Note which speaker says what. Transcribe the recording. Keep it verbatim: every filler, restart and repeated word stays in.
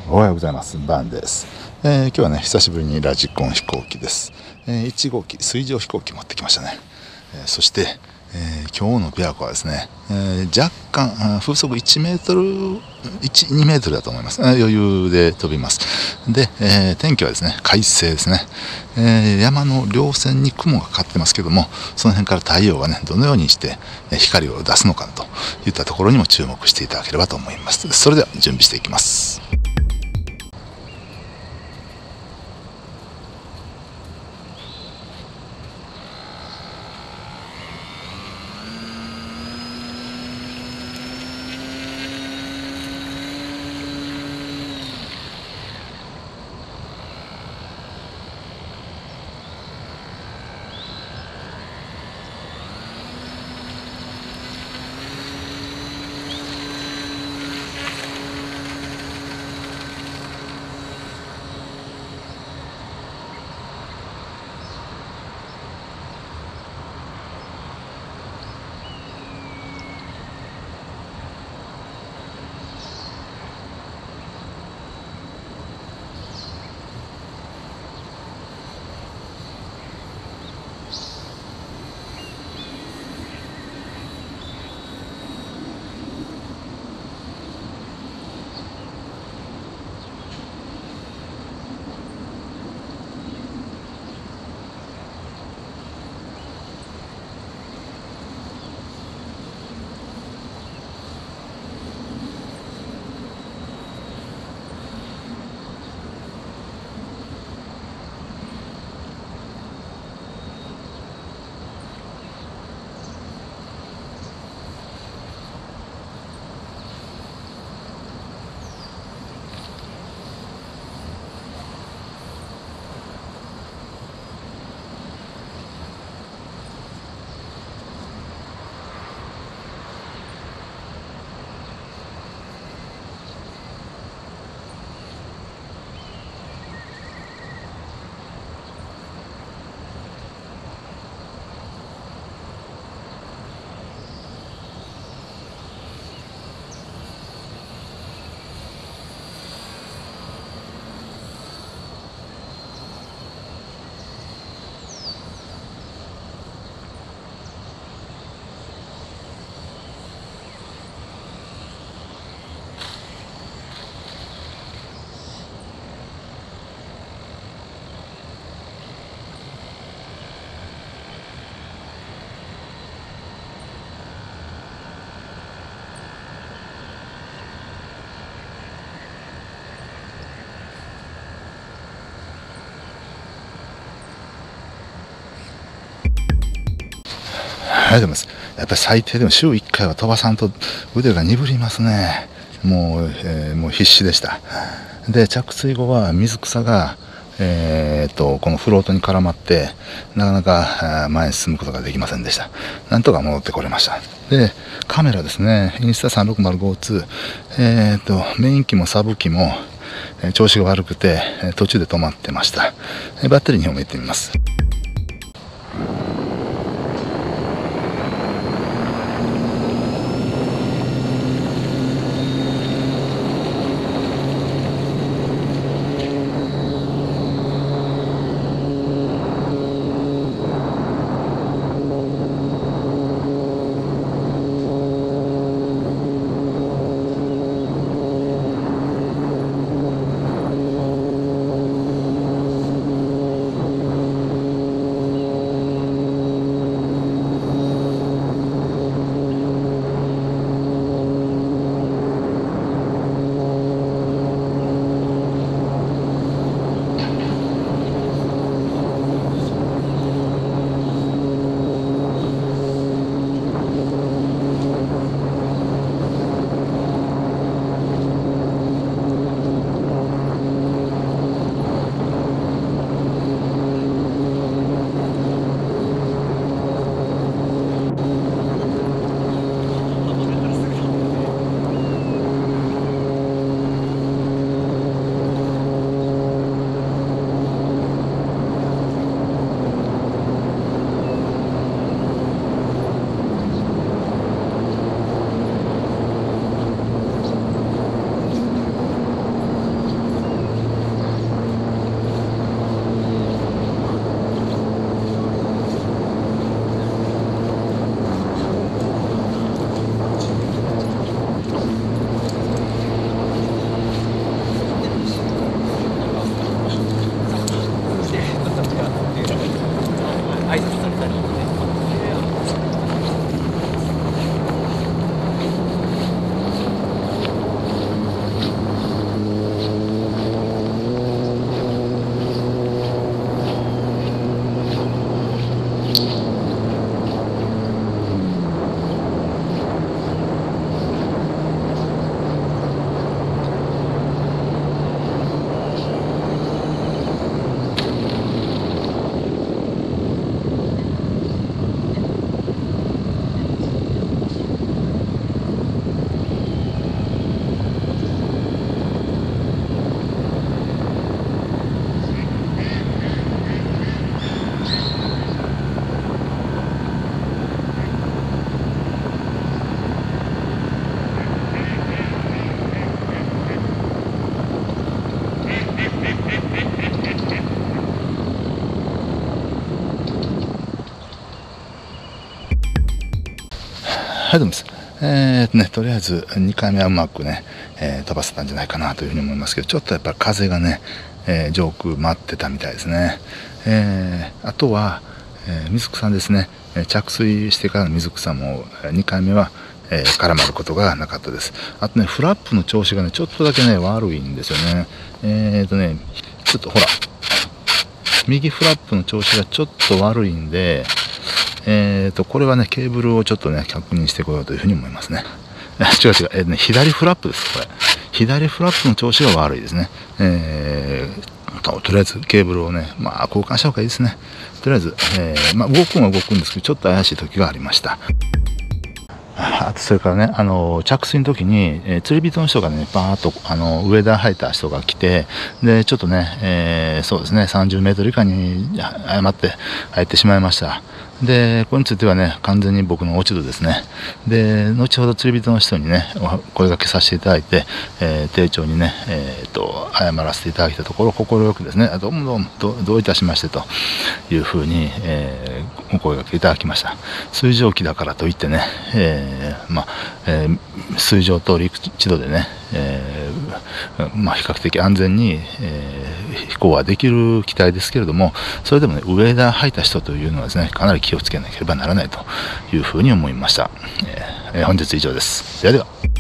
Speaker 1: おはようございます。バンです。えー、今日はね、久しぶりにラジコン飛行機です。えー、いち号機、水上飛行機持ってきましたね。えー、そして、えー、今日の琵琶湖はですね、えー、若干風速いちメートル、いち、にメートルだと思います。えー、余裕で飛びます。で、えー、天気はですね、快晴ですね。えー、山の稜線に雲がかかってますけども、その辺から太陽がね、どのようにして光を出すのかといったところにも注目していただければと思います。それでは準備していきます。ありがとうございます。やっぱり最低でも週いっかいは飛ばさんと腕が鈍りますね。もう、えー、もう必死でした。で、着水後は水草が、えー、とこのフロートに絡まってなかなか前に進むことができませんでした。なんとか戻ってこれました。で、カメラですね、インスタさんろくまるごツー、えー、とメイン機もサブ機も調子が悪くて途中で止まってました。バッテリーにほんめいってみます。 はい、どうもです。えーとね、とりあえずにかいめはうまくね、えー飛ばせたんじゃないかなというふうに思いますけど、ちょっとやっぱり風がね、えー上空待ってたみたいですね。えーあとは、えー水草ですね。えー着水してからの水草もにかいめは、えー絡まることがなかったです。あとね、フラップの調子がね、ちょっとだけね、悪いんですよね。えーとね、ちょっとほら、右フラップの調子がちょっと悪いんで、えーと、これはね、ケーブルをちょっとね、確認してこようというふうに思いますね。違う違う、えーね、左フラップです、これ。左フラップの調子が悪いですね。えーと、とりあえずケーブルをね、まあ、交換した方がいいですね。とりあえず、えー、まあ、動くんは動くんですけど、ちょっと怪しい時がありました。あとそれからね、あの着水の時に、えー、釣り人の人がね、バーッとあの上田履いた人が来て、でちょっとね、えー、そうですね、さんじゅうメートル以下に誤って入ってしまいました。でこれについてはね、完全に僕の落ち度ですね。で後ほど釣り人の人にね、声掛けさせていただいて、えー、丁重にね、えー、と謝らせていただいたところ、快くですね、どうもどうも ど, どういたしましてというふうに、えー、お声掛けいただきました。水蒸気だからといってね、えーまあえー、水上と陸地度でね、えーまあ、比較的安全に、えー、飛行はできる機体ですけれども、それでもね、上田履いた人というのはですね、かなり気をつけなければならないというふうに思いました。えー、本日以上です。ではでは。